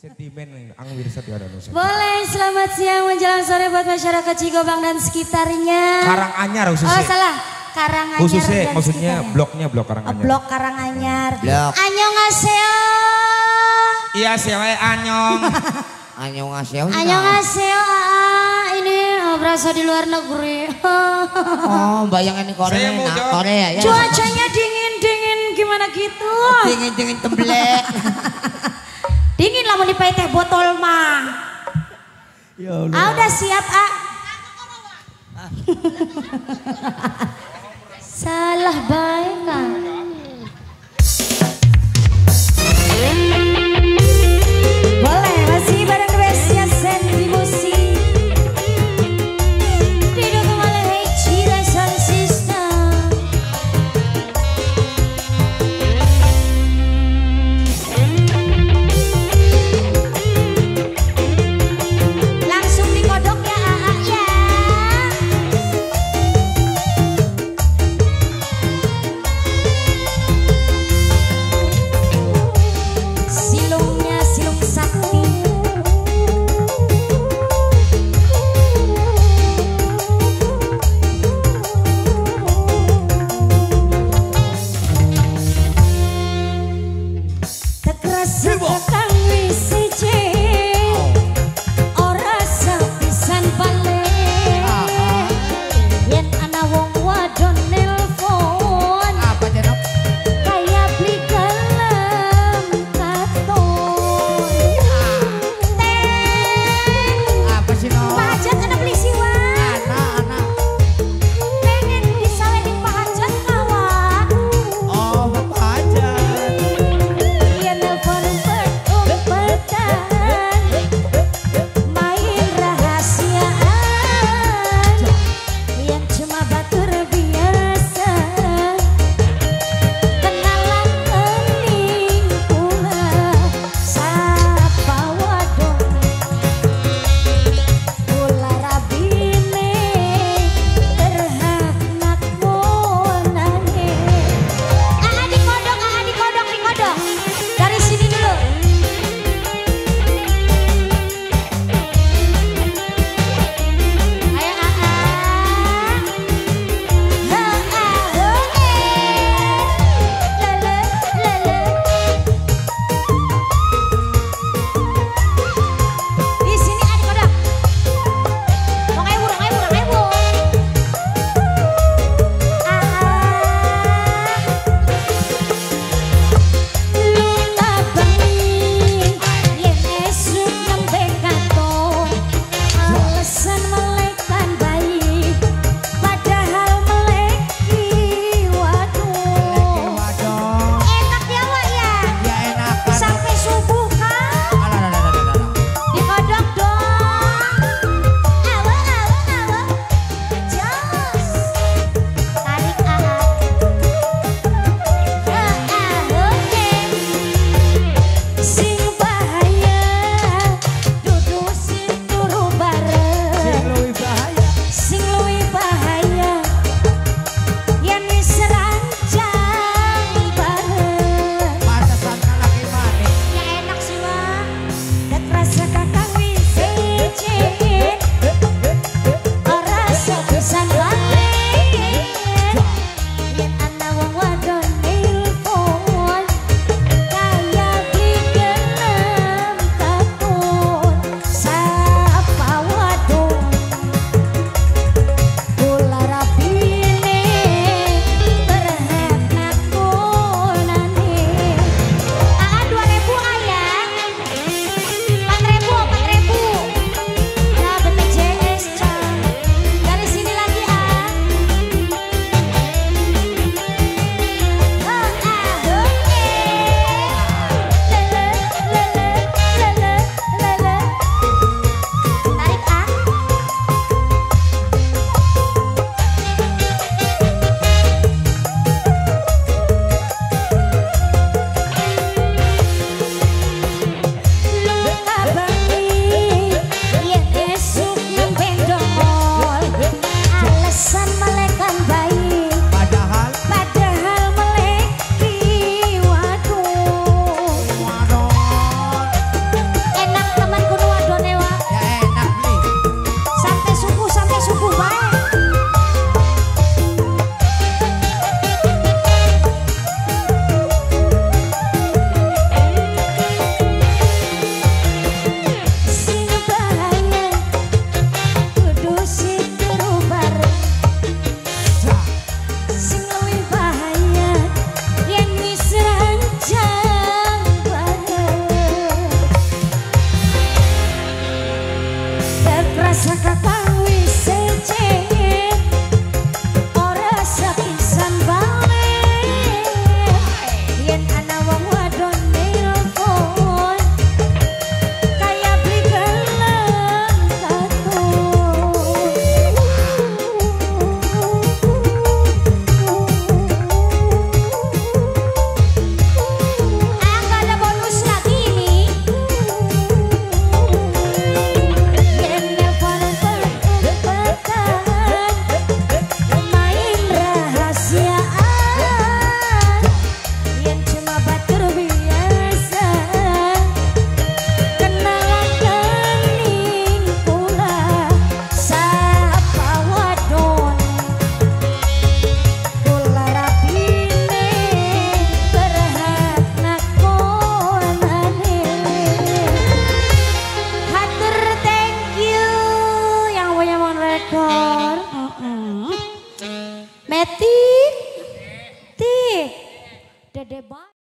Sentimen Angwir Setiana Nusa. Boleh, selamat siang menjelang sore buat masyarakat Cigobang dan sekitarnya. Karanganyar khususnya. Oh salah, Karanganyar khususnya dan maksudnya sekitarnya. bloknya blok Karanganyar. Blok Karanganyar. Blok. Annyeonghaseyo. Iya siapa anyong. Annyeonghaseyo. Annyeonghaseyo. Ini berasa di luar negeri. Oh, bayangin ini Korea, Korea ya. Cuacanya dingin gimana gitu? Dingin temblek. Dingin lah mau dipakai teh botol mah. Ya Allah. Udah siap Salah baik kan. Boleh masih bareng the bestnya Sandy Musi. Didukung oleh Heichira Sound System. Langsung dikodok ya ya. Silungnya silung